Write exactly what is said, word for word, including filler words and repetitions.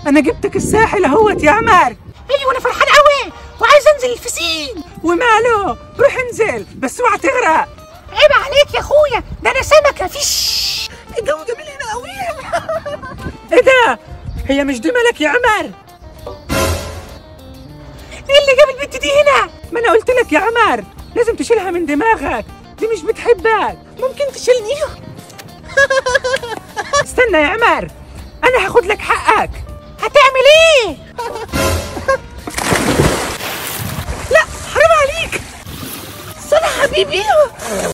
انا جبتك الساحل اهوت يا عمر. ايوه انا فرحان قوي وعايز انزل الفسين. وماله، روح انزل بس اوعى تغرق. عيب عليك يا اخويا، ده انا سمكه فيش. الجو جميل هنا قوي. ايه ده؟ هي مش دي ملك يا عمر؟ ايه اللي جاب البنت دي هنا؟ ما انا قلت لك يا عمر لازم تشيلها من دماغك، دي مش بتحبك. ممكن تشيلني؟ استنى يا عمر، انا هاخد لك حقك. هتعمل ايه؟ لا حرام عليك. صالح حبيبي.